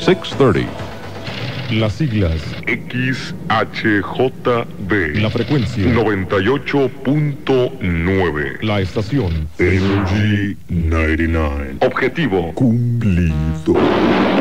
630. Las siglas XHJB. La frecuencia 98.9. La estación Energy 99. Objetivo cumplido.